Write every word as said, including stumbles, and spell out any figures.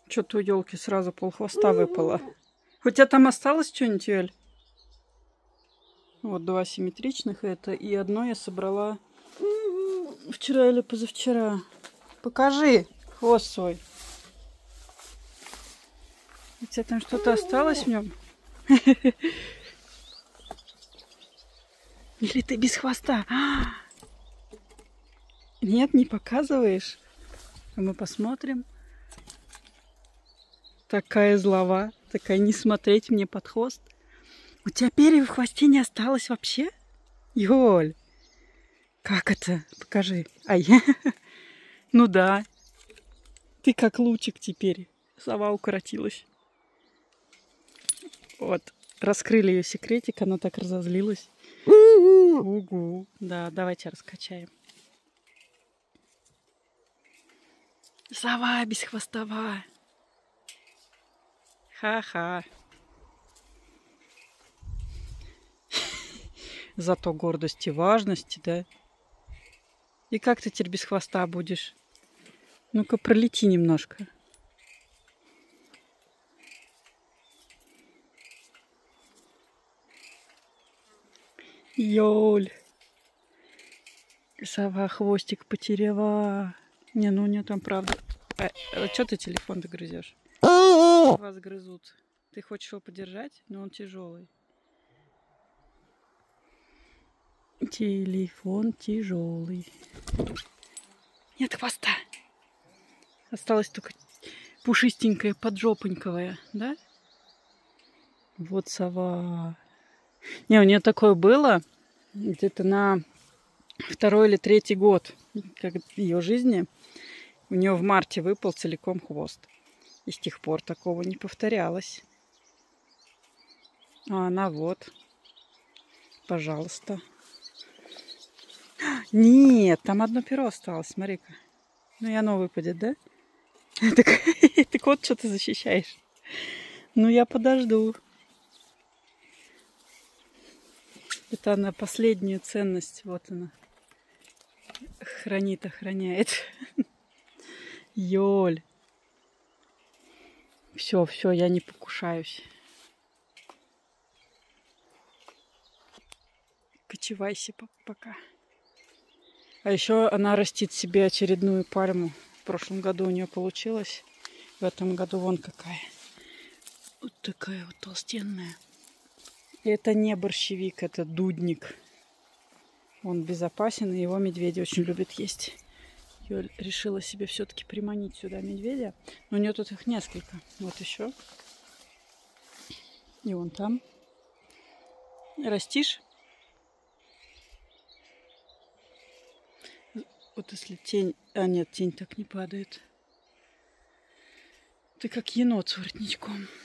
Что-то у елки сразу полхвоста выпало. У тебя там осталось что-нибудь, Юль? Вот два симметричных это. И одно я собрала вчера или позавчера. Покажи хвост свой. У тебя там что-то осталось в нем? Или ты без хвоста? Нет, не показываешь? А мы посмотрим. Такая злова. Такая не смотреть мне под хвост. У тебя перьев в хвосте не осталось вообще? Ёль. Как это? Покажи. Ай. Ну да. Ты как лучик теперь. Сова укоротилась. Вот. Раскрыли ее секретик. Она так разозлилась. Угу. Да, давайте раскачаем. Сова бесхвостова. Ха-ха. Зато гордости, важности, да? И как ты теперь без хвоста будешь? Ну-ка, пролети немножко. Ёль. Сова хвостик потеряла. Не, ну у нее там правда. А, а что ты телефон-то грызешь? Вас грызут. Ты хочешь его подержать? Но он тяжелый. Телефон тяжелый. Нет хвоста. Осталась только пушистенькая, поджопоньковая, да? Вот сова. Не, у нее такое было где-то на второй или третий год как ее жизни. У нее в марте выпал целиком хвост. И с тех пор такого не повторялось. А она вот. Пожалуйста. Нет, там одно перо осталось, смотри-ка. Ну и оно выпадет, да? Так, так вот, что ты защищаешь. Ну, я подожду. Это она последнюю ценность. Вот она. Хранит, охраняет. Ёль. Все, все, я не покушаюсь. Кочевайся пока. А еще она растит себе очередную пальму. В прошлом году у нее получилось. В этом году вон какая. Вот такая вот толстенная. И это не борщевик, это дудник. Он безопасен, и его медведи очень любят есть. Я решила себе все-таки приманить сюда медведя. Но у нее тут их несколько. Вот еще. И вон там. Растишь? Вот если тень... А нет, тень так не падает. Ты как енот с воротничком.